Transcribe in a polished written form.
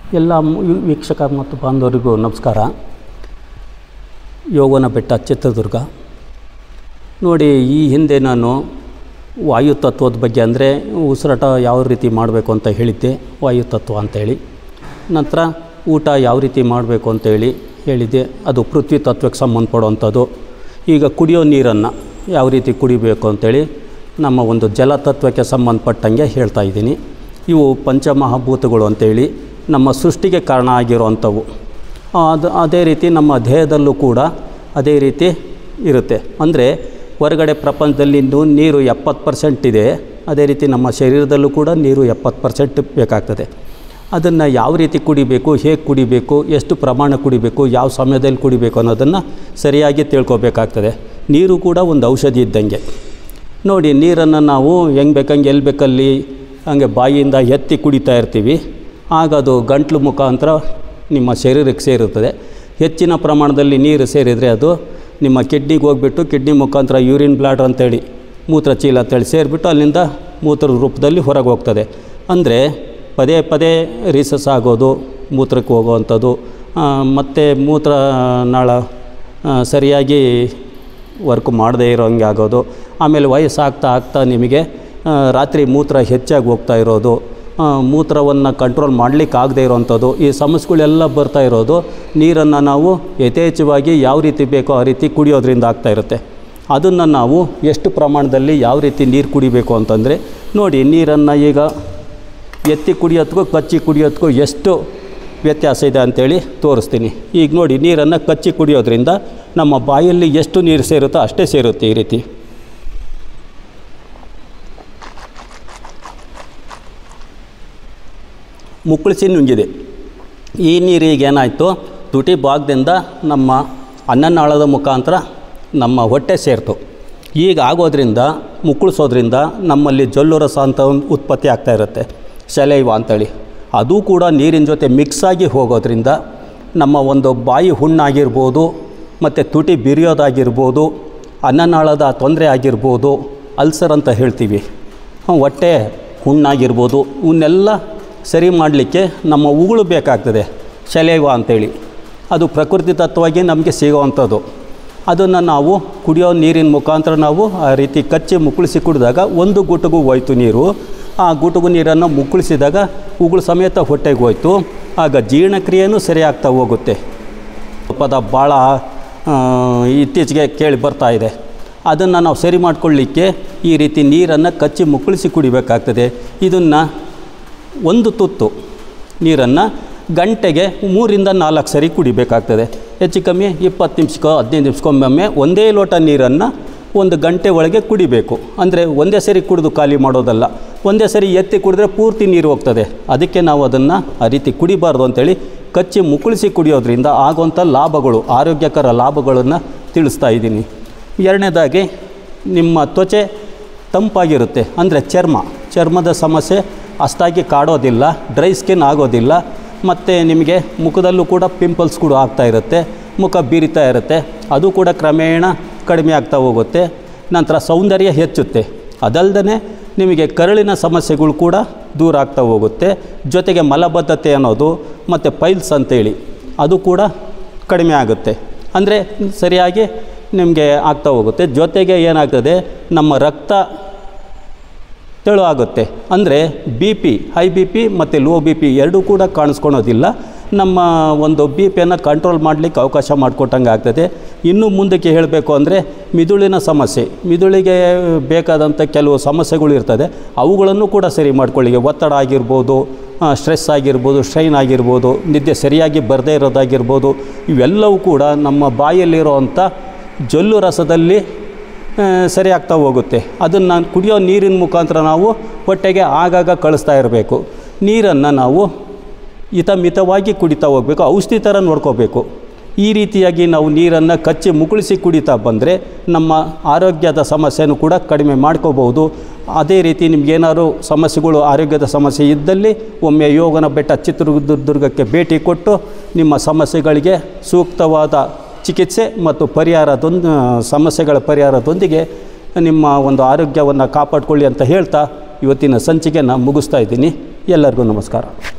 ಎಲ್ಲ ವೀಕ್ಷಕ ಮತ್ತು ಬಾಂಧವರಿಗೂ ನಮಸ್ಕಾರ. ಯೋಗನ ಬೆಟ್ಟ ಚಿತ್ರದುರ್ಗ. ನೋಡಿ, ಈ ಹಿಂದೆ ನಾನು ವಾಯುತತ್ವದ ಬಗ್ಗೆ ಅಂದರೆ ಉಸಿರಾಟ ಯಾವ ರೀತಿ ಮಾಡಬೇಕು ಅಂತ ಹೇಳಿದ್ದೆ, ವಾಯುತತ್ವ ಅಂತೇಳಿ. ನಂತರ ಊಟ ಯಾವ ರೀತಿ ಮಾಡಬೇಕು ಅಂತೇಳಿ ಹೇಳಿದ್ದೆ, ಅದು ಪೃಥ್ವಿ ತತ್ವಕ್ಕೆ ಸಂಬಂಧಪಡುವಂಥದ್ದು. ಈಗ ಕುಡಿಯೋ ನೀರನ್ನು ಯಾವ ರೀತಿ ಕುಡಿಬೇಕು ಅಂತೇಳಿ ನಮ್ಮ ಒಂದು ಜಲತತ್ವಕ್ಕೆ ಸಂಬಂಧಪಟ್ಟಂಗೆ ಹೇಳ್ತಾ ಇದ್ದೀನಿ. ಇವು ಪಂಚಮಹಾಭೂತಗಳು ಅಂತೇಳಿ ನಮ್ಮ ಸೃಷ್ಟಿಗೆ ಕಾರಣ ಆಗಿರುವಂಥವು. ಅದೇ ರೀತಿ ನಮ್ಮ ದೇಹದಲ್ಲೂ ಕೂಡ ಅದೇ ರೀತಿ ಇರುತ್ತೆ. ಅಂದರೆ ಹೊರಗಡೆ ಪ್ರಪಂಚದಲ್ಲಿ ನೀರು 70% ಇದೆ, ಅದೇ ರೀತಿ ನಮ್ಮ ಶರೀರದಲ್ಲೂ ಕೂಡ ನೀರು 70% ಬೇಕಾಗ್ತದೆ. ಅದನ್ನು ಯಾವ ರೀತಿ ಕುಡಿಬೇಕು, ಹೇಗೆ ಕುಡಿಬೇಕು, ಎಷ್ಟು ಪ್ರಮಾಣ ಕುಡಿಬೇಕು, ಯಾವ ಸಮಯದಲ್ಲಿ ಕುಡಿಬೇಕು ಅನ್ನೋದನ್ನು ಸರಿಯಾಗಿ ತಿಳ್ಕೊಬೇಕಾಗ್ತದೆ. ನೀರು ಕೂಡ ಒಂದು ಔಷಧಿ ಇದ್ದಂಗೆ. ನೋಡಿ, ನೀರನ್ನು ನಾವು ಹೆಂಗೆ ಬೇಕಂಗೆ ಎಲ್ಲಿ ಬೇಕಲ್ಲಿ ಹಂಗೆ ಬಾಯಿಯಿಂದ ಎತ್ತಿ ಕುಡಿತಾ ಇರ್ತೀವಿ. ಆಗ ಅದು ಗಂಟ್ಲು ಮುಖಾಂತರ ನಿಮ್ಮ ಶರೀರಕ್ಕೆ ಸೇರುತ್ತದೆ. ಹೆಚ್ಚಿನ ಪ್ರಮಾಣದಲ್ಲಿ ನೀರು ಸೇರಿದರೆ ಅದು ನಿಮ್ಮ ಕಿಡ್ನಿಗೆ ಹೋಗಿಬಿಟ್ಟು ಕಿಡ್ನಿ ಮುಖಾಂತರ ಯೂರಿನ್ ಬ್ಲಾಡರ್ ಅಂತೇಳಿ, ಮೂತ್ರಚೀಲ ಅಂತೇಳಿ ಸೇರಿಬಿಟ್ಟು ಅಲ್ಲಿಂದ ಮೂತ್ರದ ರೂಪದಲ್ಲಿ ಹೊರಗೆ ಹೋಗ್ತದೆ. ಅಂದರೆ ಪದೇ ಪದೇ ರೀಸಸ್ ಆಗೋದು, ಮೂತ್ರಕ್ಕೆ ಹೋಗುವಂಥದ್ದು, ಮತ್ತು ಮೂತ್ರನಾಳ ಸರಿಯಾಗಿ ವರ್ಕ್ ಮಾಡದೇ ಇರೋಂಗೆ ಆಗೋದು. ಆಮೇಲೆ ವಯಸ್ಸಾಗ್ತಾ ನಿಮಗೆ ರಾತ್ರಿ ಮೂತ್ರ ಹೆಚ್ಚಾಗಿ ಹೋಗ್ತಾ ಇರೋದು, ಮೂತ್ರವನ್ನು ಕಂಟ್ರೋಲ್ ಮಾಡಲಿಕ್ಕೆ ಆಗದೇ ಇರೋವಂಥದ್ದು, ಈ ಸಮಸ್ಯೆಗಳೆಲ್ಲ ಬರ್ತಾ ಇರೋದು ನೀರನ್ನು ನಾವು ಯಥೇಚ್ಛವಾಗಿ ಯಾವ ರೀತಿ ಬೇಕೋ ಆ ರೀತಿ ಕುಡಿಯೋದ್ರಿಂದ ಆಗ್ತಾಯಿರುತ್ತೆ. ಅದನ್ನು ನಾವು ಎಷ್ಟು ಪ್ರಮಾಣದಲ್ಲಿ ಯಾವ ರೀತಿ ನೀರು ಕುಡಿಬೇಕು ಅಂತಂದರೆ, ನೋಡಿ, ನೀರನ್ನು ಈಗ ಎತ್ತಿ ಕುಡಿಯೋದಕ್ಕೂ ಕಚ್ಚಿ ಕುಡಿಯೋದಕ್ಕೂ ಎಷ್ಟು ವ್ಯತ್ಯಾಸ ಇದೆ ಅಂಥೇಳಿ ತೋರಿಸ್ತೀನಿ. ಈಗ ನೋಡಿ, ನೀರನ್ನು ಕಚ್ಚಿ ಕುಡಿಯೋದ್ರಿಂದ ನಮ್ಮ ಬಾಯಲ್ಲಿ ಎಷ್ಟು ನೀರು ಸೇರುತ್ತೋ ಅಷ್ಟೇ ಸೇರುತ್ತೆ. ಈ ರೀತಿ ಮುಕ್ಕಳಿಸಿ ನುಂಗಿದೆ. ಈ ನೀರಿಗೆ ಏನಾಯಿತು, ತುಟಿ ಭಾಗದಿಂದ ನಮ್ಮ ಅನ್ನನಾಳದ ಮುಖಾಂತರ ನಮ್ಮ ಹೊಟ್ಟೆ ಸೇರಿತು. ಈಗ ಆಗೋದ್ರಿಂದ, ಮುಕ್ಕಳಿಸೋದ್ರಿಂದ ನಮ್ಮಲ್ಲಿ ಜೊಲ್ಲು ರಸ ಅಂತ ಒಂದು ಉತ್ಪತ್ತಿ ಆಗ್ತಾ ಇರುತ್ತೆ, ಸಲೈವ ಅಂತೇಳಿ. ಅದು ಕೂಡ ನೀರಿನ ಜೊತೆ ಮಿಕ್ಸಾಗಿ ಹೋಗೋದ್ರಿಂದ ನಮ್ಮ ಒಂದು ಬಾಯಿ ಹುಣ್ಣಾಗಿರ್ಬೋದು, ಮತ್ತು ತುಟಿ ಬಿರಿಯೋದಾಗಿರ್ಬೋದು, ಅನ್ನನಾಳದ ತೊಂದರೆ ಆಗಿರ್ಬೋದು, ಅಲ್ಸರ್ ಅಂತ ಹೇಳ್ತೀವಿ, ಹೊಟ್ಟೆ ಹುಣ್ಣಾಗಿರ್ಬೋದು, ಇವನ್ನೆಲ್ಲ ಸರಿ ಮಾಡಲಿಕ್ಕೆ ನಮ್ಮ ಉಗುಳು ಬೇಕಾಗ್ತದೆ, ಸಲೈವ ಅಂತೇಳಿ. ಅದು ಪ್ರಕೃತಿ ತತ್ವವಾಗಿ ನಮಗೆ ಸಿಗೋವಂಥದ್ದು. ಅದನ್ನು ನಾವು ಕುಡಿಯೋ ನೀರಿನ ಮುಖಾಂತರ ನಾವು ಆ ರೀತಿ ಕಚ್ಚಿ ಮುಕ್ಕಳಿಸಿ ಕುಡಿದಾಗ ಒಂದು ಗುಟುಗು ಹೋಯ್ತು ನೀರು. ಆ ಗುಟುಗು ನೀರನ್ನು ಮುಕ್ಕಳಿಸಿದಾಗ ಉಗುಳು ಸಮೇತ ಹೊಟ್ಟೆಗೆ ಹೋಯ್ತು. ಆಗ ಜೀರ್ಣಕ್ರಿಯೆಯೂ ಸರಿಯಾಗ್ತಾ ಹೋಗುತ್ತೆ. ಪದ ಭಾಳ ಇತ್ತೀಚೆಗೆ ಕೇಳಿ ಬರ್ತಾ ಇದೆ. ಅದನ್ನು ನಾವು ಸರಿ ಮಾಡಿಕೊಳ್ಳಿಕ್ಕೆ ಈ ರೀತಿ ನೀರನ್ನು ಕಚ್ಚಿ ಮುಕ್ಕಳಿಸಿ ಕುಡಿಬೇಕಾಗ್ತದೆ. ಇದನ್ನು ಒಂದು ತುತ್ತು ನೀರನ್ನು ಗಂಟೆಗೆ 3 ರಿಂದ 4 ಸರಿ ಕುಡಿಬೇಕಾಗ್ತದೆ. ಹೆಚ್ಚು ಕಮ್ಮಿ 20 ನಿಮಿಷಕ್ಕೋ 15 ನಿಮಿಷಕ್ಕೊಮ್ಮೆ ಒಂದೇ ಲೋಟ ನೀರನ್ನು 1 ಗಂಟೆ ಒಳಗೆ ಕುಡಿಬೇಕು. ಅಂದರೆ ಒಂದೇ ಸರಿ ಕುಡಿದು ಖಾಲಿ ಮಾಡೋದಲ್ಲ, ಒಂದೇ ಸರಿ ಎತ್ತಿ ಕುಡಿದ್ರೆ ಪೂರ್ತಿ ನೀರು ಹೋಗ್ತದೆ. ಅದಕ್ಕೆ ನಾವು ಅದನ್ನು ಆ ರೀತಿ ಕುಡಿಬಾರ್ದು ಅಂಥೇಳಿ ಕಚ್ಚಿ ಮುಕ್ಕಳಿಸಿ ಕುಡಿಯೋದ್ರಿಂದ ಆಗುವಂಥ ಲಾಭಗಳು, ಆರೋಗ್ಯಕರ ಲಾಭಗಳನ್ನು ತಿಳಿಸ್ತಾ ಇದ್ದೀನಿ. ಎರಡನೇದಾಗಿ, ನಿಮ್ಮ ತ್ವಚೆ ತಂಪಾಗಿರುತ್ತೆ. ಅಂದರೆ ಚರ್ಮದ ಸಮಸ್ಯೆ ಅಷ್ಟಾಗಿ ಕಾಡೋದಿಲ್ಲ, ಡ್ರೈ ಸ್ಕಿನ್ ಆಗೋದಿಲ್ಲ. ಮತ್ತು ನಿಮಗೆ ಮುಖದಲ್ಲೂ ಕೂಡ ಪಿಂಪಲ್ಸ್ ಕೂಡ ಆಗ್ತಾ ಇರುತ್ತೆ, ಮುಖ ಬೀರಿತಾ ಇರುತ್ತೆ, ಅದು ಕೂಡ ಕ್ರಮೇಣ ಕಡಿಮೆ ಆಗ್ತಾ ಹೋಗುತ್ತೆ. ನಂತರ ಸೌಂದರ್ಯ ಹೆಚ್ಚುತ್ತೆ. ಅದಲ್ಲದೆ ನಿಮಗೆ ಕರುಳಿನ ಸಮಸ್ಯೆಗಳು ಕೂಡ ದೂರ ಆಗ್ತಾ ಹೋಗುತ್ತೆ. ಜೊತೆಗೆ ಮಲಬದ್ಧತೆ ಅನ್ನೋದು ಮತ್ತು ಪೈಲ್ಸ್ ಅಂತೇಳಿ ಅದು ಕೂಡ ಕಡಿಮೆ ಆಗುತ್ತೆ. ಅಂದರೆ ಸರಿಯಾಗಿ ನಿಮಗೆ ಆಗ್ತಾ ಹೋಗುತ್ತೆ. ಜೊತೆಗೆ ಏನಾಗ್ತದೆ, ನಮ್ಮ ರಕ್ತ ತೆಳು ಆಗುತ್ತೆ. ಅಂದರೆ ಹೈ ಬಿ ಪಿ ಮತ್ತು ಲೋ ಬಿ ಪಿ ಎರಡೂ ಕೂಡ ಕಾಣಿಸ್ಕೊಳೋದಿಲ್ಲ. ನಮ್ಮ ಒಂದು ಬಿ ಪಿಯನ್ನು ಕಂಟ್ರೋಲ್ ಮಾಡಲಿಕ್ಕೆ ಅವಕಾಶ ಮಾಡಿಕೊಟ್ಟಂಗೆ ಆಗ್ತದೆ. ಇನ್ನು ಮುಂದಕ್ಕೆ ಹೇಳಬೇಕು ಅಂದರೆ ಮಿದುಳಿನ ಸಮಸ್ಯೆ, ಮಿದುಳಿಗೆ ಬೇಕಾದಂಥ ಕೆಲವು ಸಮಸ್ಯೆಗಳು ಇರ್ತದೆ, ಅವುಗಳನ್ನು ಕೂಡ ಸರಿ ಮಾಡ್ಕೊಳ್ಳಿಕ್ಕೆ, ಒತ್ತಡ ಆಗಿರ್ಬೋದು, ಸ್ಟ್ರೆಸ್ ಆಗಿರ್ಬೋದು, ಸ್ಟ್ರೈನ್ ಆಗಿರ್ಬೋದು, ನಿದ್ದೆ ಸರಿಯಾಗಿ ಬರದೇ ಇರೋದಾಗಿರ್ಬೋದು, ಇವೆಲ್ಲವೂ ಕೂಡ ನಮ್ಮ ಬಾಯಲ್ಲಿರೋವಂಥ ಜೊಲ್ಲು ರಸದಲ್ಲಿ ಸರಿ ಆಗ್ತಾ ಹೋಗುತ್ತೆ. ಅದನ್ನು ಕುಡಿಯೋ ನೀರಿನ ಮುಖಾಂತರ ನಾವು ಹೊಟ್ಟೆಗೆ ಆಗಾಗ ಕಳಿಸ್ತಾ ಇರಬೇಕು. ನೀರನ್ನು ನಾವು ಮಿತವಾಗಿ ಕುಡಿತಾ ಹೋಗಬೇಕು, ಔಷಧಿ ಥರ ನೋಡ್ಕೋಬೇಕು. ಈ ರೀತಿಯಾಗಿ ನಾವು ನೀರನ್ನು ಕಚ್ಚಿ ಮುಕ್ಕಳಿಸಿ ಕುಡಿತಾ ಬಂದರೆ ನಮ್ಮ ಆರೋಗ್ಯದ ಸಮಸ್ಯೆನೂ ಕೂಡ ಕಡಿಮೆ ಮಾಡ್ಕೋಬೋದು. ಅದೇ ರೀತಿ ನಿಮಗೇನಾದ್ರು ಸಮಸ್ಯೆಗಳು, ಆರೋಗ್ಯದ ಸಮಸ್ಯೆ ಇದ್ದಲ್ಲಿ ಒಮ್ಮೆ ಯೋಗನ ಬೆಟ್ಟ ಚಿತ್ರದುರ್ಗಕ್ಕೆ ಭೇಟಿ ಕೊಟ್ಟು ನಿಮ್ಮ ಸಮಸ್ಯೆಗಳಿಗೆ ಸೂಕ್ತವಾದ ಚಿಕಿತ್ಸೆ ಮತ್ತು ಸಮಸ್ಯೆಗಳ ಪರಿಹಾರದೊಂದಿಗೆ ನಿಮ್ಮ ಒಂದು ಆರೋಗ್ಯವನ್ನು ಕಾಪಾಡಿಕೊಳ್ಳಿ ಅಂತ ಹೇಳ್ತಾ ಇವತ್ತಿನ ಸಂಚಿಕೆಯನ್ನು ಮುಗಿಸ್ತಾ ಇದ್ದೀನಿ. ಎಲ್ಲರಿಗೂ ನಮಸ್ಕಾರ.